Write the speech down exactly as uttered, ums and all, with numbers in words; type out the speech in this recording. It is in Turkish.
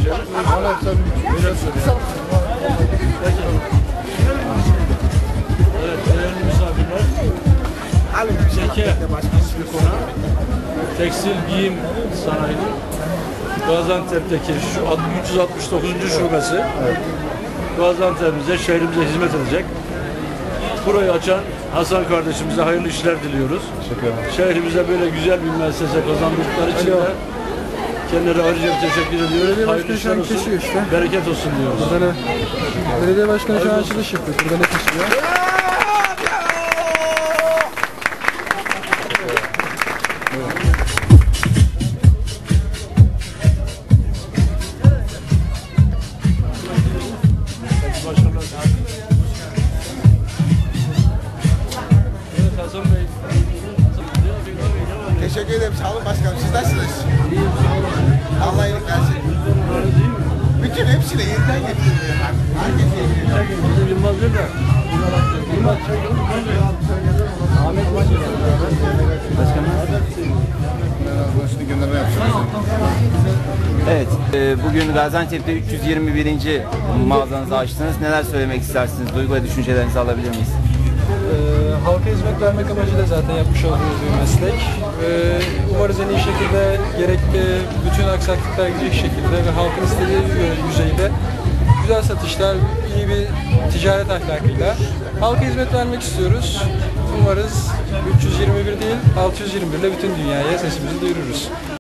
geçelim. Valla tabii. Biraz söyle. Evet, değerli misafirler. Zeki ismi konu. Tekstil giyim sanayi. Gaziantep'teki şu üç yüz altmış dokuzuncu şubesi. Evet. Gaziantep'imize, şehrimize hizmet edecek. Burayı açan Hasan kardeşimize hayırlı işler diliyoruz. Teşekkür ederim. Şehrimize böyle güzel bir müessese kazandırdıkları için de kendilerine ayrıca bir teşekkür ediyoruz. Belediye Hayırlı başkanı şu işler an olsun, kesiyor işte. bereket olsun diyoruz. Burada ne? Belediye başkanı şu an açılış yapıyor. Burada ne kesiyor? Evet, Hasan Bey. Teşekkür ederim. Sağ olun başkanım. Siz nasılsınız? Allah iyilik versin. Bütün hepsini yeniden getiriyor. Herkes yeniyor. Bizim Yılmaz değil de. Yılmaz Ahmet Başını gönderme yapacağız. Evet, e, bugün Gaziantep'te üç yüz yirmi birinci mağazanızı açtınız. Neler söylemek istersiniz? Duygu ve düşüncelerinizi alabilir miyiz? Ee, halka hizmet vermek amacıyla zaten yapmış olduğumuz bir meslek. Ee, umarız en iyi şekilde gerekli bütün aksaklıklar gidecek şekilde ve halkın istediği yüzeyde güzel satışlar, iyi bir ticaret ahlakıyla halka hizmet vermek istiyoruz. Umarız üç yüz yirmi bir değil, altı yüz yirmi bir ile bütün dünyaya sesimizi duyururuz.